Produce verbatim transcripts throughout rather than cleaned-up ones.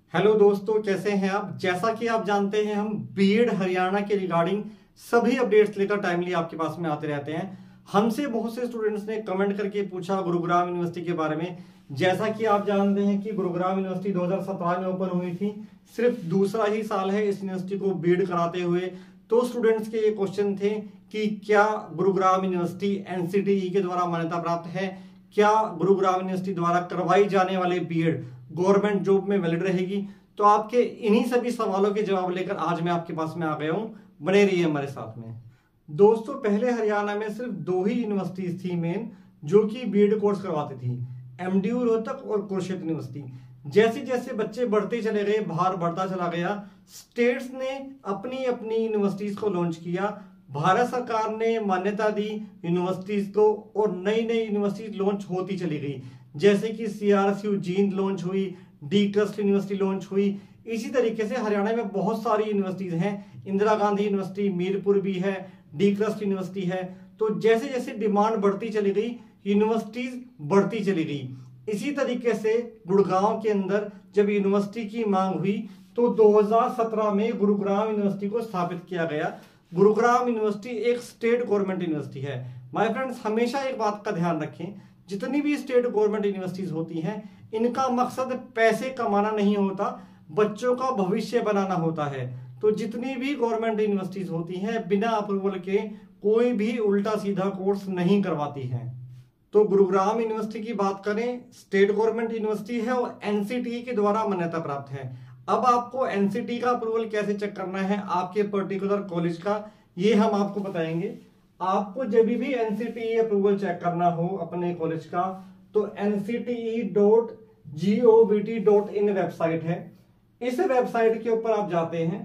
Hello दोस्तों, कैसे हैं आप। जैसा कि आप जानते हैं, हम बीएड हरियाणा के रिगार्डिंग सभी अपडेट्स लेकर टाइमली आपके पास में आते रहते हैं। हमसे बहुत से स्टूडेंट्स ने कमेंट करके पूछा गुरुग्राम यूनिवर्सिटी के बारे में। जैसा कि आप जानते हैं कि गुरुग्राम यूनिवर्सिटी दो हज़ार सत्रह में ओपन हुई थी, सिर्फ दूसरा ही साल है इस यूनिवर्सिटी को बीएड कराते हुए। तो स्टूडेंट्स के ये क्वेश्चन थे कि क्या गुरुग्राम यूनिवर्सिटी एनसीटीई के द्वारा मान्यता प्राप्त है, क्या गुरुग्राम यूनिवर्सिटी द्वारा करवाई जाने वाले बीएड गवर्नमेंट जॉब में वैलिड रहेगी। तो आपके इन्हीं सभी सवालों के जवाब लेकर आज मैं आपके पास में आ गया हूं। बने रहिए हमारे साथ में। दोस्तों, पहले हरियाणा में सिर्फ दो ही यूनिवर्सिटीज थी मेन जो कि बीएड कोर्स करवाती थी, एमडीयू रोहतक और कुरुक्षेत्र यूनिवर्सिटी। जैसे जैसे बच्चे बढ़ते चले गए, भार बढ़ता चला गया, स्टेट्स ने अपनी अपनी यूनिवर्सिटीज को लॉन्च किया। भारत सरकार ने मान्यता दी यूनिवर्सिटीज को और नई नई यूनिवर्सिटीज लॉन्च होती चली गई, जैसे कि सीआरएसयू जींद लॉन्च हुई, डी ट्रस्ट यूनिवर्सिटी लॉन्च हुई। इसी तरीके से हरियाणा में बहुत सारी यूनिवर्सिटीज हैं, इंदिरा गांधी यूनिवर्सिटी मीरपुर भी है, डी ट्रस्ट यूनिवर्सिटी है। तो जैसे जैसे डिमांड बढ़ती चली गई, यूनिवर्सिटीज बढ़ती चली गई। इसी तरीके से गुड़गांव के अंदर जब यूनिवर्सिटी की मांग हुई तो दो हज़ार सत्रह में गुरुग्राम यूनिवर्सिटी को स्थापित किया गया। गुरुग्राम यूनिवर्सिटी एक स्टेट गवर्नमेंट यूनिवर्सिटी है। माय फ्रेंड्स, हमेशा एक बात का ध्यान रखें, जितनी भी स्टेट गवर्नमेंट यूनिवर्सिटीज होती हैं, इनका मकसद पैसे कमाना नहीं होता, बच्चों का भविष्य बनाना होता है। तो जितनी भी गवर्नमेंट यूनिवर्सिटीज होती हैं, बिना अप्रूवल के कोई भी उल्टा सीधा कोर्स नहीं करवाती हैं। तो गुरुग्राम यूनिवर्सिटी की बात करें, स्टेट गवर्नमेंट यूनिवर्सिटी है और एनसीटीई के द्वारा मान्यता प्राप्त है। अब आपको एनसीटीई का अप्रूवल कैसे चेक करना है आपके पर्टिकुलर कॉलेज का, ये हम आपको बताएंगे। आपको जब भी एनसीटीई अप्रूवल चेक करना हो अपने कॉलेज का, तो N C T E dot G O V T dot in website है। इस वेबसाइट के ऊपर आप जाते हैं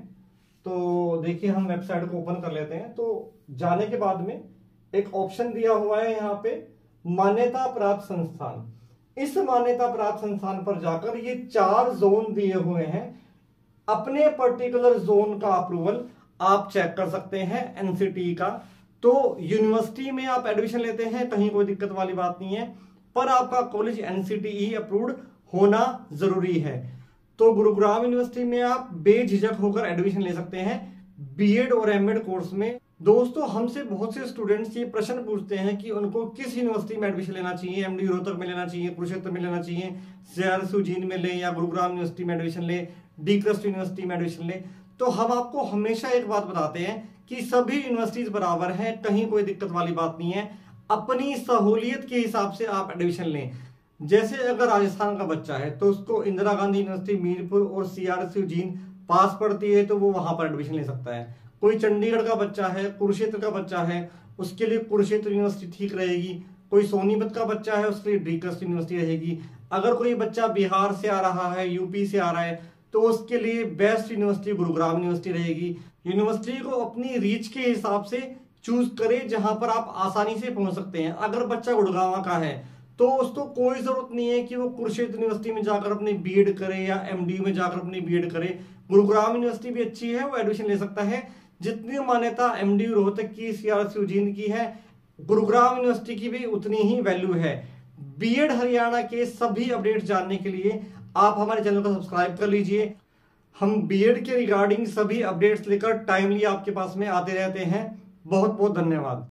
तो देखिए, हम वेबसाइट को ओपन कर लेते हैं। तो जाने के बाद में एक ऑप्शन दिया हुआ है यहाँ पे, मान्यता प्राप्त संस्थान। इस मान्यता प्राप्त संस्थान पर जाकर ये चार जोन दिए हुए हैं, अपने पर्टिकुलर जोन का अप्रूवल आप चेक कर सकते हैं एनसीटीई का। तो यूनिवर्सिटी में आप एडमिशन लेते हैं, कहीं कोई दिक्कत वाली बात नहीं है, पर आपका कॉलेज एनसीटीई अप्रूव्ड होना जरूरी है। तो गुरुग्राम यूनिवर्सिटी में आप बेझिझक होकर एडमिशन ले सकते हैं बीएड और एमएड कोर्स में। दोस्तों, हमसे बहुत से स्टूडेंट्स ये प्रश्न पूछते हैं कि उनको किस यूनिवर्सिटी में एडमिशन लेना चाहिए, एमडीयू रोहतक में लेना चाहिए, कुरुक्षेत्र में लेना चाहिए, सीआरएसयू जींद में ले या गुरुग्राम यूनिवर्सिटी में एडमिशन ले, डी ट्रस्ट यूनिवर्सिटी में एडमिशन ले। तो हम आपको हमेशा एक बात बताते हैं कि सभी यूनिवर्सिटीज बराबर हैं, कहीं कोई दिक्कत वाली बात नहीं है। अपनी सहूलियत के हिसाब से आप एडमिशन लें। जैसे अगर राजस्थान का बच्चा है तो उसको इंदिरा गांधी यूनिवर्सिटी मीरपुर और सीआरएसयू जींद पास पड़ती है तो वो वहां पर एडमिशन ले सकता है। कोई चंडीगढ़ का बच्चा है, कुरुक्षेत्र का बच्चा है, उसके लिए कुरुक्षेत्र यूनिवर्सिटी ठीक रहेगी। कोई सोनीपत का बच्चा है, उसके लिए डी ट्रस्ट यूनिवर्सिटी रहेगी। अगर कोई बच्चा बिहार से आ रहा है, यूपी से आ रहा है, तो उसके लिए बेस्ट यूनिवर्सिटी गुरुग्राम यूनिवर्सिटी रहेगी। यूनिवर्सिटी को अपनी रीच के हिसाब से चूज करें जहां पर आप आसानी से पहुंच सकते हैं। अगर बच्चा गुड़गांव का है तो उसको कोई जरूरत नहीं है कि वो कुरुक्षेत्र यूनिवर्सिटी में जाकर अपनी बीएड करे या एमडीयू में जाकर अपनी बीएड करे। गुरुग्राम यूनिवर्सिटी भी अच्छी है, वो एडमिशन ले सकता है। जितनी मान्यता एमडीयू रोहतक की, सीआरएसयू जींद की है, गुरुग्राम यूनिवर्सिटी की भी उतनी ही वैल्यू है। बीएड हरियाणा के सभी अपडेट्स जानने के लिए आप हमारे चैनल को सब्सक्राइब कर लीजिए। हम बीएड के रिगार्डिंग सभी अपडेट्स लेकर टाइमली आपके पास में आते रहते हैं। बहुत बहुत धन्यवाद।